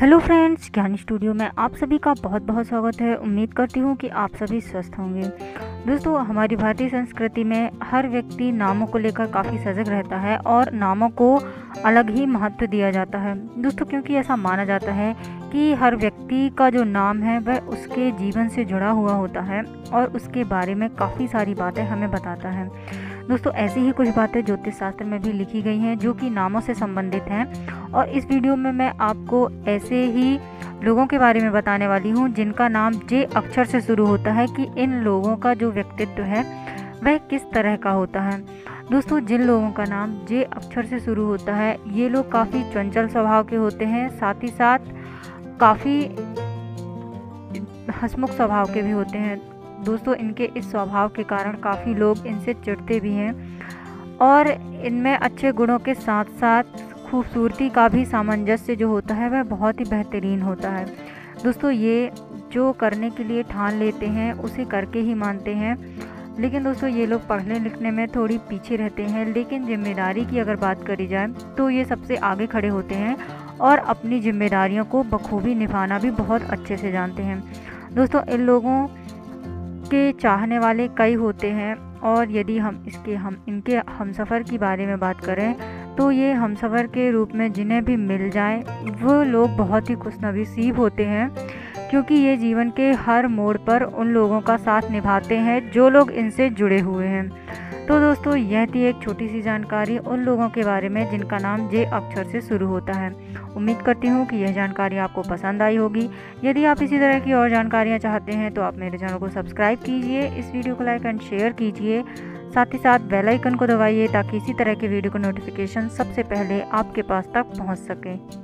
Hello friends, ज्ञानी studio में आप सभी का बहुत बहुत स्वागत है। उम्मीद करती हूँ कि आप सभी स्वस्थ होंगे। दोस्तों, हमारी भारतीय संस्कृति में हर व्यक्ति नामों को लेकर काफ़ी सजग रहता है और नामों को अलग ही महत्व दिया जाता है दोस्तों, क्योंकि ऐसा माना जाता है कि हर व्यक्ति का जो नाम है वह उसके जीवन से जुड़ा हुआ होता है और उसके बारे में काफ़ी सारी बातें हमें बताता है। दोस्तों, ऐसी ही कुछ बातें ज्योतिष शास्त्र में भी लिखी गई हैं जो कि नामों से संबंधित हैं और इस वीडियो में मैं आपको ऐसे ही लोगों के बारे में बताने वाली हूँ जिनका नाम जे अक्षर से शुरू होता है कि इन लोगों का जो व्यक्तित्व है वह किस तरह का होता है। दोस्तों, जिन लोगों का नाम जे अक्षर से शुरू होता है ये लोग काफ़ी चंचल स्वभाव के होते हैं, साथ ही साथ काफ़ी हंसमुख स्वभाव के भी होते हैं। दोस्तों, इनके इस स्वभाव के कारण काफ़ी लोग इनसे चिढ़ते भी हैं और इनमें अच्छे गुणों के साथ साथ खूबसूरती का भी सामंजस्य जो होता है वह बहुत ही बेहतरीन होता है। दोस्तों, ये जो करने के लिए ठान लेते हैं उसे करके ही मानते हैं। लेकिन दोस्तों, ये लोग पढ़ने लिखने में थोड़ी पीछे रहते हैं, लेकिन जिम्मेदारी की अगर बात करी जाए तो ये सबसे आगे खड़े होते हैं और अपनी जिम्मेदारियों को बखूबी निभाना भी बहुत अच्छे से जानते हैं। दोस्तों, इन लोगों के चाहने वाले कई होते हैं और यदि हम इनके हमसफ़र की बारे में बात करें तो ये हमसफ़र के रूप में जिन्हें भी मिल जाए वो लोग बहुत ही खुशनसीब होते हैं, क्योंकि ये जीवन के हर मोड़ पर उन लोगों का साथ निभाते हैं जो लोग इनसे जुड़े हुए हैं। तो दोस्तों, यह थी एक छोटी सी जानकारी उन लोगों के बारे में जिनका नाम जे अक्षर से शुरू होता है। उम्मीद करती हूँ कि यह जानकारी आपको पसंद आई होगी। यदि आप इसी तरह की और जानकारियाँ चाहते हैं तो आप मेरे चैनल को सब्सक्राइब कीजिए, इस वीडियो को लाइक एंड शेयर कीजिए, साथ ही साथ बेल आइकन को दबाइए ताकि इसी तरह के वीडियो का नोटिफिकेशन सबसे पहले आपके पास तक पहुँच सके।